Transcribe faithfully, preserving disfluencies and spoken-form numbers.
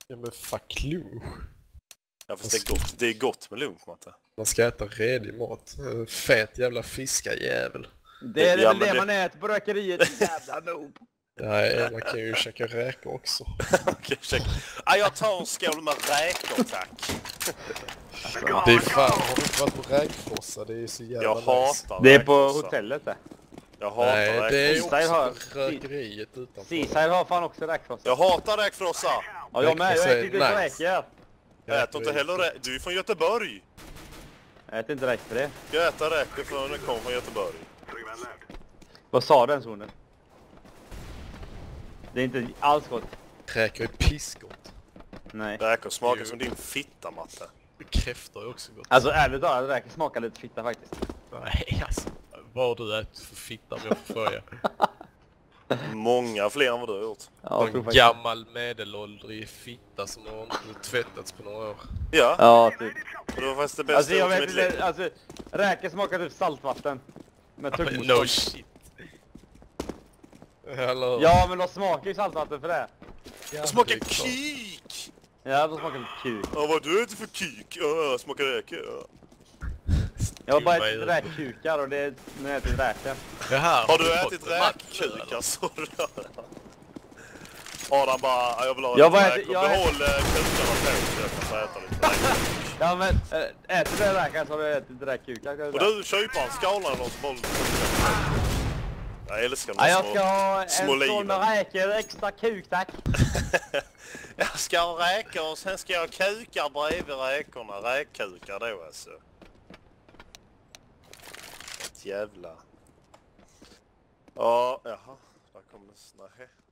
Ja men fuck lunch. Ja fast det är gott, det är gott med lunch, Matte. Man ska äta redig mat. Fet jävla fiskajävel. Det är Ja, väl men det det- man äter på rökeriet, jävla noob. Nej, man kan ju käka räkor också. Okej, check. Ah, jag tar en skål med räkor, tack. Det är fan, har du inte varit på räkfrossa? Det är så jävla Jag nice. hatar Det är på räkfrossa. hotellet där. Jag hatar Nej, det är räkfrossa. Seaside har- också på rökeriet utanför. Seaside har fan också räkfrossa. Jag hatar räkfrossa. Ja, jag med. Jag Räkfrossa äter är inte nice. räkor. Jag äter inte heller räkor. Du är från Göteborg. Jag äter inte räkor för det. Jag äter räkor från när jag kommer från Göteborg. Vad sa den zonen? Det är inte alls gott. Räkor är pissgott. Nej. Räkor smakar Jo. som din fitta, Matte. Kräftor är också gott. Alltså ärligt talat, räkor smakar lite fitta faktiskt. Nej, alltså. Vad har du ätit för fitta om jag får fråga? Många fler än vad du har gjort. Ja, jag tror En faktiskt. gammal medelåldrig fitta som har inte tvättats på några år. Ja, Ja, typ. och det var faktiskt det bästa Alltså jag jag vet gjort i mitt liv. inte, alltså räkor smakar typ saltvatten. Med Men tuggmotstånd. no shit. Eller... Ja, men de smakar ju saltvatten för det. Det smakar det är klart. kik! Ja, de smakar lite kuk. Ja, vad du äter för kik? Ja, smakar räkor. Ja. Jag har bara Vad är ätit det? räkkukar och det är när jag ätit räkor. Jaha, Har du fått ätit en match, räkkukar så Adam bara, "Ja, jag vill ha Jag lite bara räkor. äter- jag Behåll eh, kukarna på så jag kan få äta lite räkor." Ja, men äh, äter du räkor så har du ätit räkkukar. kan jag Och säga. du köper en skala eller någon som håller Jag älskar Ja, de jag små... ska ha en små skål liven. med räkor och extra kuk, tack. Jag ska ha räkor och sen ska jag ha kukar bredvid räkorna. Räkkukar då alltså. Ett jävla... Ja, jaha. Där kom det... Nej.